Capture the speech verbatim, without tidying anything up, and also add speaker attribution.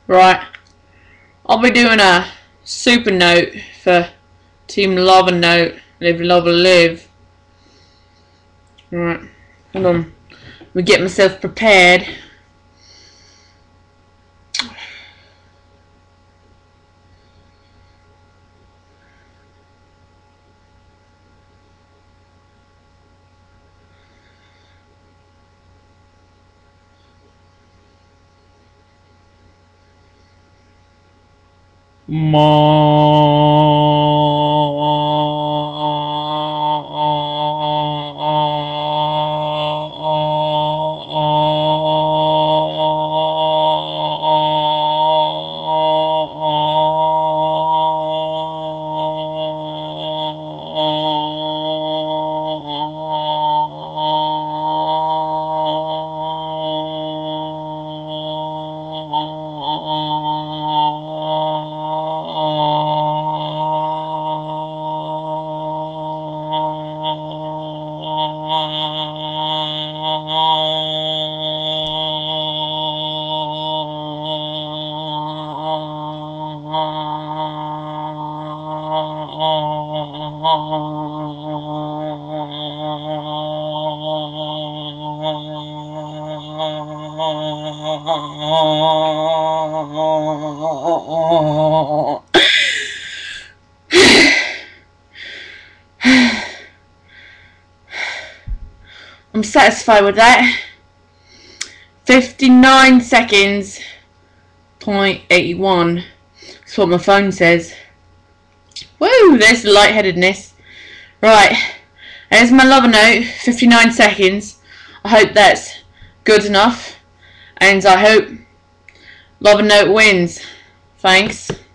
Speaker 1: Right, I'll be doing a super note for Team Lavanote. Live, love, live. Right, hold on. Let me get myself prepared. I'm satisfied with that. fifty-nine seconds point eight one. That's what my phone says. Woo, there's the lightheadedness. Right, there's my Lavanote, fifty-nine seconds. I hope that's good enough, and I hope Lavanote wins. Thanks.